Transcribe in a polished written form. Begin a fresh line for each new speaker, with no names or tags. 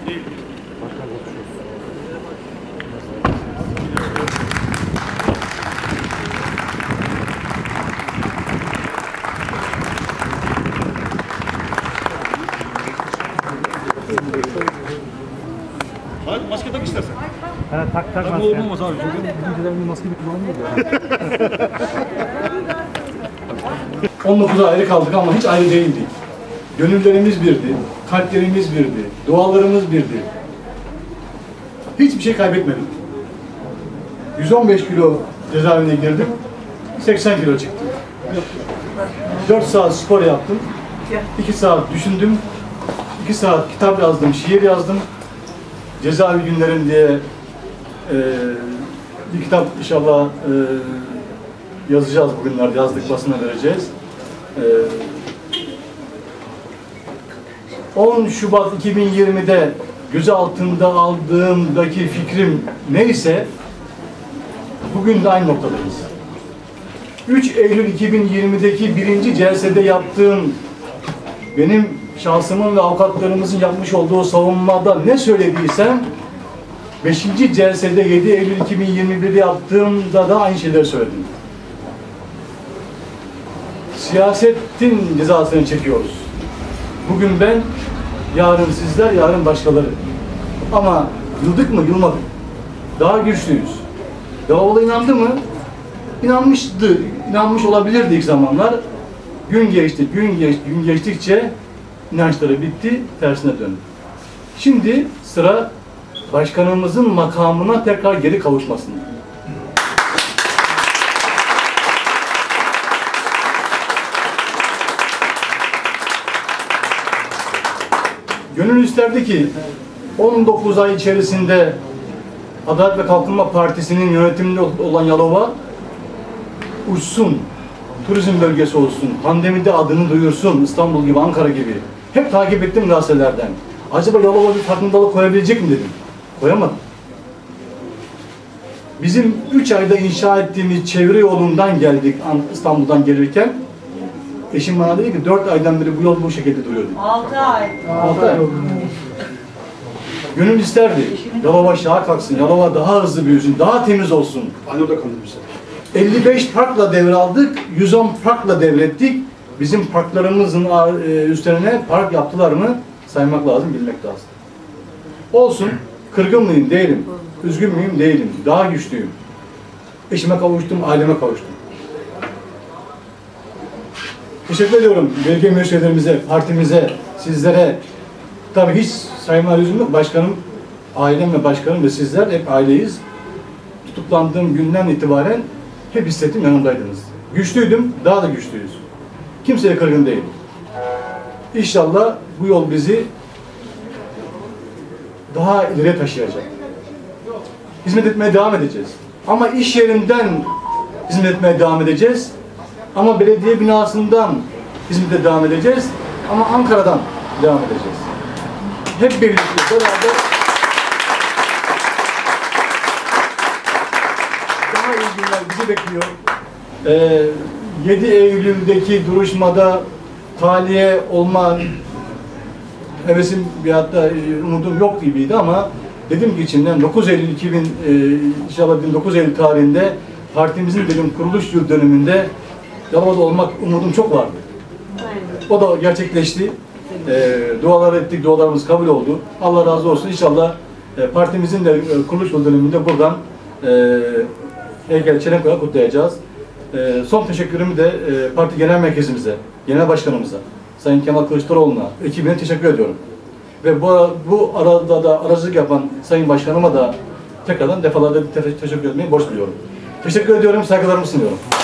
Abi maske tak istersen.
Ha, tak
Tak olur mu olmaz abi?
Bizimkilerin maske bir kullanmıyor ya.
19'a ayrı kaldık ama hiç ayrı değildik. Gönüllerimiz birdi, kalplerimiz birdi, dualarımız birdi. Hiçbir şey kaybetmedik. 115 kilo cezaevine girdim, 80 kilo çıktım. 4 saat spor yaptım, 2 saat düşündüm, 2 saat kitap yazdım, şiir yazdım. Cezaevi günlerim diye bir kitap inşallah yazacağız bugünlerde, yazdık, basına vereceğiz. 10 Şubat 2020'de gözaltında aldığımdaki fikrim neyse bugün de aynı noktadayız. 3 Eylül 2020'deki birinci celsede yaptığım, benim şahsımın ve avukatlarımızın yapmış olduğu savunmada ne söylediysem 5. celsede 7 Eylül 2021'de yaptığımda da aynı şeyleri söyledim. Siyasetin cezasını çekiyoruz. Bugün ben, yarın sizler, yarın başkaları. Ama yıldık mı? Yılmadık. Daha güçlüyüz. Davala inandı mı? İnanmıştı. İnanmış olabilirdi ilk zamanlar. Gün geçti, gün geçtikçe inançları bitti, tersine döndü. Şimdi sıra başkanımızın makamına tekrar geri kavuşmasında. Gönül isterdi ki 19 ay içerisinde Adalet ve Kalkınma Partisi'nin yönetiminde olan Yalova uçsun, turizm bölgesi olsun, pandemide adını duyursun, İstanbul gibi, Ankara gibi. Hep takip ettim gazetelerden. Acaba Yalova bir farkındalık koyabilecek mi dedim. Koyamadım. Bizim 3 ayda inşa ettiğimiz çevre yolundan geldik İstanbul'dan gelirken. Eşim bana dedi ki 4 aydan beri bu yol bu şekilde duruyor dedi.
6 ay.
6 ay. Gönül isterdi. Yalova şaha kalksın, Yalova daha hızlı büyüsün, daha temiz olsun.
Aynı orada kaldı bize.
55 parkla devraldık, 110 parkla devrettik. Bizim parklarımızın üstlerine park yaptılar mı saymak lazım, bilmek lazım. Olsun, kırgın mıyım? Değilim. Üzgün müyüm? Değilim. Daha güçlüyüm. Eşime kavuştum, aileme kavuştum. Teşekkür ediyorum belediye meclislerimize, partimize, sizlere. Tabii hiç sayma lüzum yok. Başkanım, ailem ve başkanım ve sizler hep aileyiz. Tutuklandığım günden itibaren hep hissettim, yanımdaydınız. Güçlüydüm, daha da güçlüyüz. Kimseye kırgın değilim. İnşallah bu yol bizi daha ileriye taşıyacak. Hizmet etmeye devam edeceğiz. Ama iş yerinden hizmet etmeye devam edeceğiz. Ama belediye binasından hizmete devam edeceğiz. Ama Ankara'dan devam edeceğiz. Hep birlikte beraber daha iyi günler bizi bekliyor. 7 Eylül'deki duruşmada tahliye olma hevesim veyahut da umudum yok gibiydi ama dedim ki içimden 9 Eylül 9 Eylül tarihinde partimizin benim kuruluş yıl dönümünde Yalova'da olmak umudum çok vardı. O da gerçekleşti. Dualar ettik, dualarımız kabul oldu. Allah razı olsun. İnşallah partimizin de kuruluş yıl dönümünde buradan Heykel Çelenko'ya kutlayacağız. Son teşekkürümü de parti genel merkezimize, genel başkanımıza, Sayın Kemal Kılıçdaroğlu'na, ekibine teşekkür ediyorum. Ve bu arada da aracılık yapan Sayın Başkanıma da tekrardan defalarca teşekkür etmeyi borç biliyorum. Teşekkür ediyorum, saygılarımı sunuyorum.